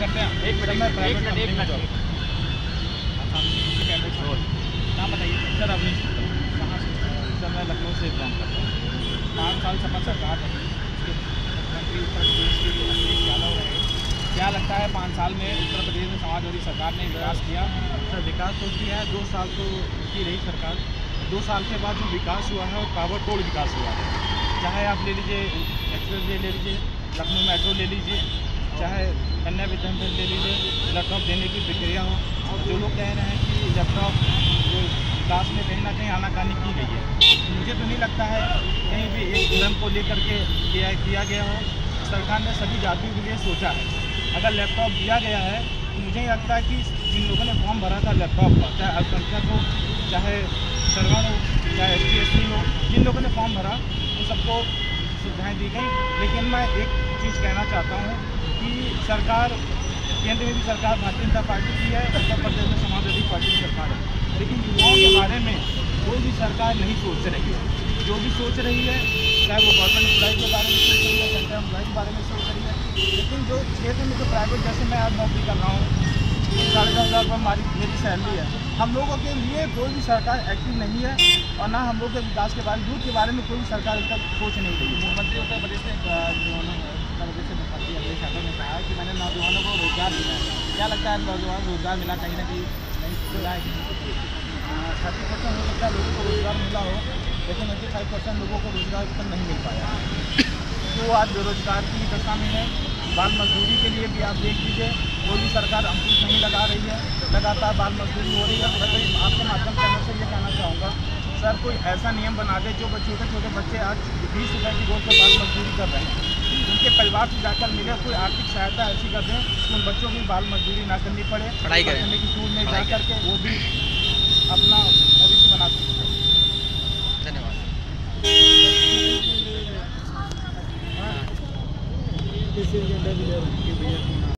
करते हैं। एक मिनट नाम बताइए सर। अवनीश कहाँ से? सर मैं लखनऊ से बिलोंग करता हूँ। 5 साल सपा सरकार रही, उसके मुख्यमंत्री उत्तर प्रदेश के अखिलेश यादव रहे। क्या लगता है 5 साल में उत्तर प्रदेश में समाजवादी सरकार ने विकास किया? सर विकास तो किया है, 2 साल तो की रही सरकार। 2 साल के बाद जो विकास हुआ है वो ताबड़तोड़ विकास हुआ है। चाहे आप ले लीजिए एक्सप्रेस वे ले लीजिए, लखनऊ मेट्रो ले लीजिए, चाहे कन्या विद्यालय ले लीजिए, लैपटॉप देने की प्रक्रिया हो। जो लोग कह रहे हैं कि लैपटॉप जो विकास में कहीं ना कहीं आनाकानी की गई है, मुझे तो नहीं लगता है कहीं भी एक धर्म को लेकर के किया गया हो। सरकार ने सभी जातियों के लिए सोचा है। अगर लैपटॉप दिया गया है तो मुझे नहीं लगता कि जिन लोगों ने फॉर्म भरा था लैपटॉप का, चाहे अल्पसंख्यक हो, चाहे सरगण हो, चाहे ST हो, जिन लोगों ने फॉर्म भरा उन सबको सुविधाएँ दी गई। लेकिन मैं एक चीज़ कहना चाहता हूँ कि सरकार केंद्र में भी सरकार भारतीय जनता पार्टी की है, उत्तर प्रदेश में समाजवादी पार्टी की सरकार है, लेकिन युवाओं के बारे में कोई भी सरकार नहीं सोच रही है। जो भी सोच रही है, चाहे वो गवर्नमेंट एम्प्लॉय के बारे में सोच रही है, सेंट्रल एम्प्लॉय के बारे में सोच रही है, लेकिन जो क्षेत्र में जो प्राइवेट, जैसे मैं आज नौकरी कर रहा हूँ, 10,500 रुपये मेरी सैलरी है, हम लोगों के लिए कोई भी सरकार एक्टिव नहीं है और ना हम लोग के विकास के बारे में, यूथ के बारे में कोई भी सरकार अब तक सोच नहीं रही है। मुख्यमंत्री उत्तर प्रदेश में उत्तर प्रदेश से मुख्यमंत्री अखिलेश यादव ने कहा है कि मैंने नौजवानों को रोजगार दिया है। क्या लगता है नौजवान रोजगार मिला कहीं ना कहीं नहीं मिला है? 30% हो सकता है लोगों को रोजगार मिला हो, लेकिन 85% लोगों को रोजगार उत्तर नहीं मिल पाया। तो आज बेरोजगार की दशा में है। बाल मजदूरी के लिए भी आप देख लीजिए, कोई भी सरकार अंकुश नहीं लगा रही है, लगातार बाल मजदूरी हो रही है। मैं तो आपके माध्यम से ये कहना चाहूँगा, सर कोई ऐसा नियम बना दे जो छोटे छोटे बच्चे आज 20 रुपये की गोद पर बाल मजदूरी कर रहे हैं, उनके परिवार से जाकर मिले, कोई आर्थिक सहायता ऐसी कर दें कि उन बच्चों की बाल मजदूरी ना करनी पड़े, पढ़ाई करने की स्कूल में जा करके वो भी अपना भविष्य बना सकते हैं। धन्यवाद।